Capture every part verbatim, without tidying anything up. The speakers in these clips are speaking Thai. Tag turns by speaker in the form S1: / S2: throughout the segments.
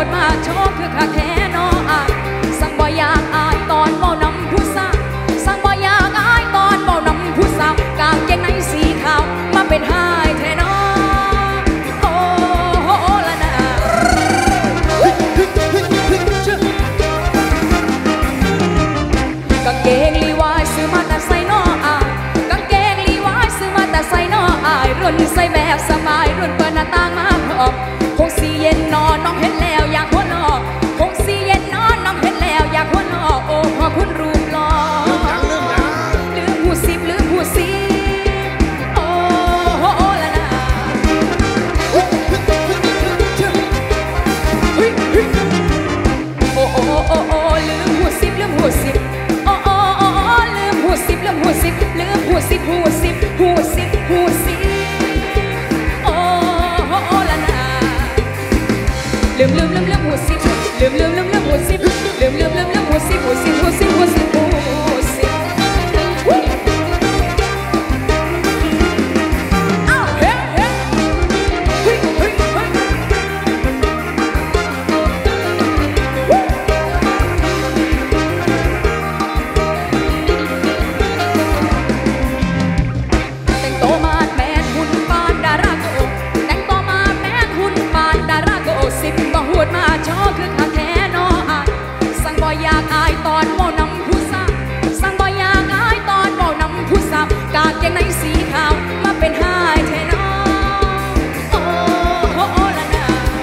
S1: มาโชว์คือขาแท้นออายสั่งบ่อยากอายตอนเมานำผู้สาวสั่งบ่อยากอายตอนเมานำผู้สาวกางเกงในสีขาวมาเป็นหายแท้นอโอ้โหละนะกางเกงลีวายซื้อมาแต่ใส่นออายกางเกงลีวายซื้อมาแต่ใส่นออายรุ่นใส่แบบสบายรุ่นเปิดหน้าต่างมาพร้อมคงสีเย็นนอนน้องเห็นแล้วอยากหัวนอกคงสีเย็นนอนน้องเห็นแล้วอยากหัวนอกโอ้พอคุณรูปหล่อลืมหูสิบลืมหูสิบโอ้โหละนะโอ้โอ้โอ้โอ้ลืมหูสิบลืมหูสิบโอ้โอ้โอ้ลืมหูสิบลืมหูสิบลืมหูสิบหูสิบหูสิบหูสิบลืมลืมลืมลืมหัวสิบลืมลืมลืมลืมหัวสิบลืมลืมลืมลืมหัวสิบหัวสิบหัวสิบหัวสิบหัวสิบอ้าวเฮ้เฮ้เฮ้เฮ้เฮ้แต่งโตมาแมนหุ่นปานดาราโกแต่งโตมาแมนหุ่นปานดาราโกสิบบ่หูดมาโชว์คือขาแท้นออายสั่งบ่อยากอายตอนเมานำผู้สาวสั่งบ่อยากอายตอนเมานำผู้สาวกางเกงในสีขาวมาเป็นหายแท้นอโอ้โหละนะ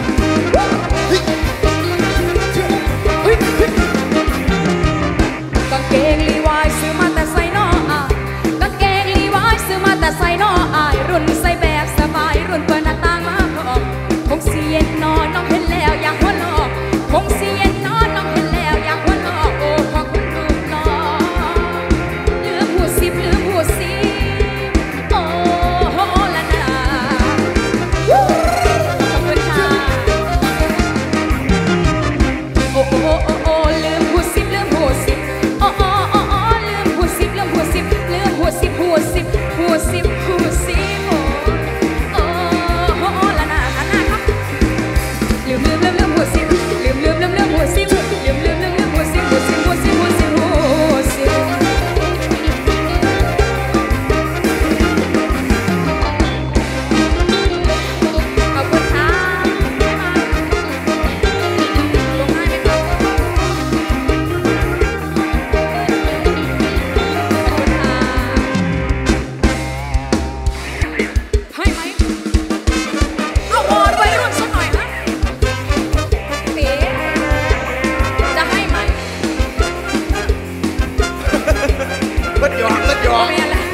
S1: กางเกงลีวายซื้อมาแต่ใส่นออายกางเกงลีวายซื้อมาแต่ใส่นออายรุ่นใส่แบบสบายรุ่นเปิดหน้าต่างมาพร้อมคงสีเย็นนอนน้องเห็นแล้วอยากหัวนอกคงสีเย็นนอนน้องเห็นแล้วอยากหัวนอกโอ้พอคุณรูปหล่อลืมหูสิบลืมหูสิบโอ้โหละนะขอบคุณค่ะโอ้โอ้โอ้โอ้ลืมหูสิบลืมหูสิบโอ้โอ้โอ้โอ้ลืมหูสิบลืมหูสิบลืมหูสิบหูสิบหูสิบหูสิบโอ้โหละนะอันนั้นครับลืมลืมลืมลืมหัวสิบลืมลืมลืมลืมหัวสิบลืมลืมลืมลืมหัวสิบหัวสิบหัวสิบหัวสิบหัวสิบขอบคุณค่ะลงให้ไหมครับขอบคุณค่ะให้ไหมเอาบอลไว้รุ่นสักหน่อยนะเป๋จะให้ไหม
S2: ก็ยอมก็ยอม
S1: ไม่อะไร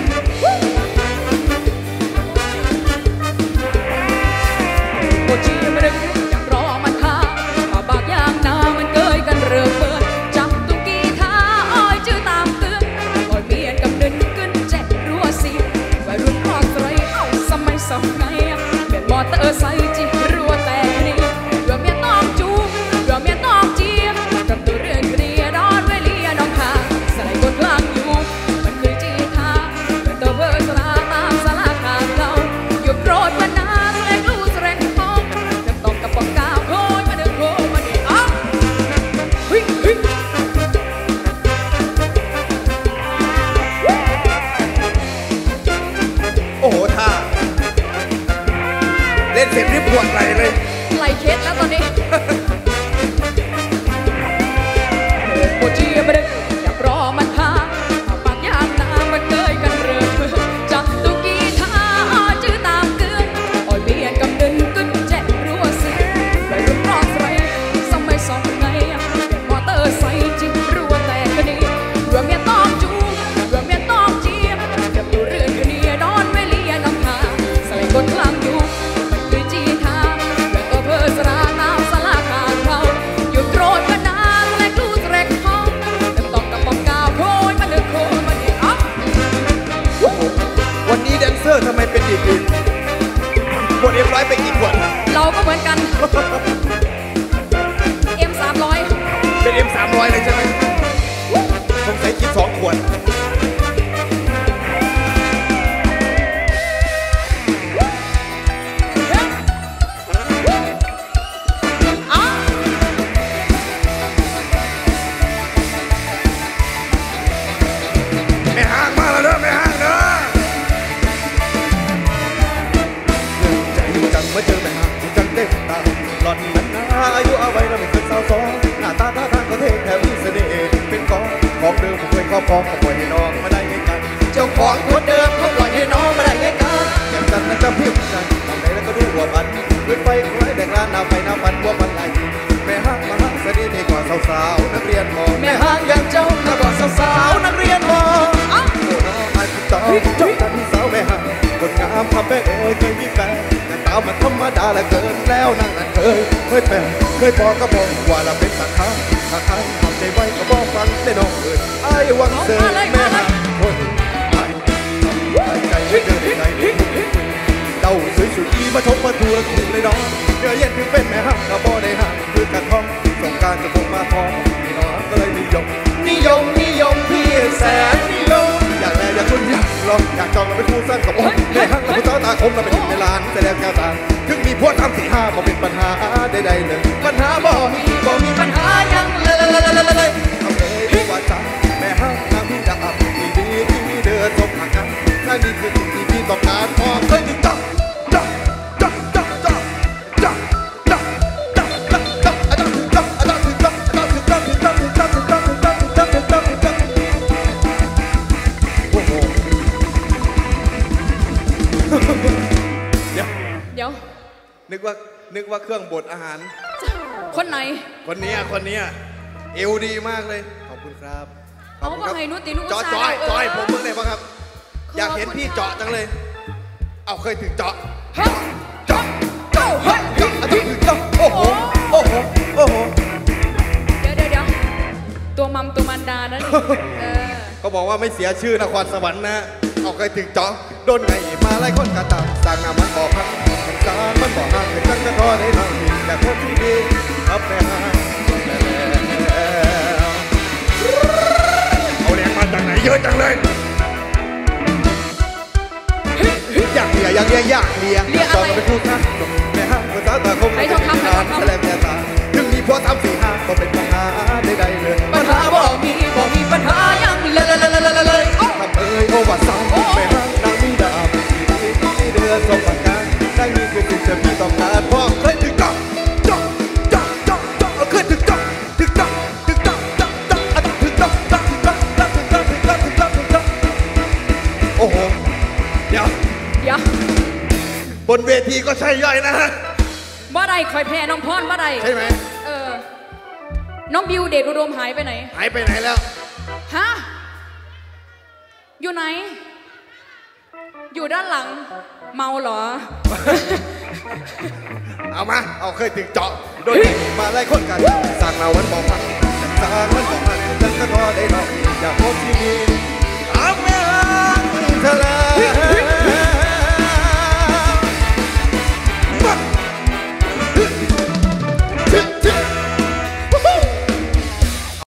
S1: โอจีไม่ได้ยังรอมันท่าถ้าบากยางนามันเกยกันเริ่มเปิดจับตุ้งกีท่าอ้อยจื้อตามเตือนอ้อยเมียนกับเดินขึ้นแจ็ครัวสีวัยรุ่นคลอดไตรเอาสมัยสมัยเป็นมอเตอร์ไซค์จีรัวแต่นี่เรือเมียต้องจูบเรือเมียต้องเจี๊ยบทำตัวเรื่องเรียดอนไว้เลียน้องขาใส่บนกลางอยู่มันเคยจีท่าเป็นตัวเบอร์สลาตามสลาขาเราอยู่โปรดวันนาแสดงรู้แสดงพงจะต้องกับปองกาวโอยมาเดินโผล่มาดิอ้าวเฮ้ยเฮ้ย
S2: โอ้โหท่าเล่นเสร็จรีบของเดิมผมเคยครอบครองผมปล่อยให้น้องมาได้ไงกันเจ้าของคนเดิมเขาปล่อยให้น้องมาได้ไงกันแก้มจันทร์นะจะพิมพ์จันมองไหนแล้วก็ดูหัวบันขึ้นไปคล้ายแดกร้านน้ำไฟน้ำมันหัวมันไหลแม่ห้างมาห้างสนิทกว่าสาวๆนักเรียนมอแม่ห้างอย่างเจ้าก็กว่าสาวๆนักเรียนมอโอ้น้องอาจิตตาจ้องกันสาวแม่ห้างคนงามคำแม่เอ๋ยเคยมีแฟนแต่ตามันธรรมดาละเกินแล้วนั่งนั่นเคยเคยแฟนเคยพอก็บอกว่าเราเป็นสักครั้งสักครั้งทำใจไว้ก็บอกฟังได้น้องเอ๋ยไอ้วังเสือแม่ห้างคนไอ้ใจให้เดินใจเดาสวยสุดอีมาชมมาทัวร์คุณเลยน้องเดี๋ยวเย็นถึงเป็นแม่ห้างกระบอกได้ห้างคือการท้องสงการจะคงมาท้องพี่น้องก็เลยนิยมนิยมนิยมพี่แสนนิยมอยากแลอยากชวนอยากลองอยากจองเราเป็นคู่สั้นกับผมแม่ห้างเราเป็นเจ้าตาคมเราเป็นหนึ่งในล้านแสดงแก้วตาถึงมีพวกทำสี่ห้าบ่เป็นปัญหาใดๆเลยปัญหาบ่มีบ่มีปัญหายังเลยเลยเอาเลยว่าจังแม่ห้างนางพี่ดาบดีดีที่มีเดือดสมหักกันถ้านี่คือสิ่งที่พี่ต้องการพอเคยถึงจับจับจับจับจับจับจับจับจับจับอาจารย์ถึงจับอาจารย์ถึงจับอาจารย์ถึงจับถึงจับถึงจับถึงจับถึงจับถึงจับถึงจับถึงจับโอ้โหเดี๋ยว
S1: เดี๋ยว
S2: นึกว่านึกว่าเครื่องบดอาหาร
S1: คนไหน
S2: คนนี้คนนี้เอวดีมากเลยขอบคุณครับ
S1: เอาว่าให้นุตินุ
S2: จอจอยจอยผมเมื่อไหร่บ้างครับอยากเห็นพี่เจาะจังเลยเอาเคยถึงเจาะเจาะเจาะเจาะเฮ้ยเจาะอาจารย์ถึงเจาะโอ้โหโอ้โหโอ้โห
S1: เดี๋ยวเดี๋ยวเดี๋ยวตัวมัมตัวมันดานะนี่
S2: เขาบอกว่าไม่เสียชื่อนครสวรรค์นะเอาเคยถึงเจาะโดนไงมาไล่คนกระตามสั่งงานมันบอกพักสารมันบอกห้างเป็นจังกระทอได้ทางดีแต่คนที่ดีครับแม่ห้างเอาแรงมาจากไหนเยอะจังเลยอยากเลียอยากเลียอยากเลียจอมเป็นคู่ค้าแม่ห้างภาษาตาคมเป็นงานแสดงแก่ตาถึงมีพวกทำสี่ห้าก็เป็นปัญหาใดๆเลย
S1: ปัญหาบ่มีบ่มีปัญหายังเลยเลย
S2: ทำเอ้ยโอวัดสาวแม่ห้างนางมีดาบที่เดือดสมบัติการได้มีคือสิ่งที่พี่ต้องการพอเคยถึงจับจับจับจับจับเคยถึงจับถึงจับถึงจับจับจับอ่ะถึงจับจับถึงจับจับถึงจับถึงจับถึงจับถึงจับโอ้โหเดี๋ยว
S1: เดี๋ยว
S2: บนเวทีก็ใช่ย่อยนะฮะ
S1: บ่ได้คอยแพ้น้องพรบ่ได้
S2: ใช่ไหม
S1: เออน้องบิวเดชอุดมหายไปไหน
S2: หายไปไหนแล้ว
S1: ฮะอยู่ไหนอยู่ด้านหลังเมาเหรอ
S2: เอามาเอาเคยถึงเจาะโดยมาไล่คนกันสั่งเราวันบอกพักสั่งมันบอกพักจังก็ทอได้หรอกอย่าพบที่นี่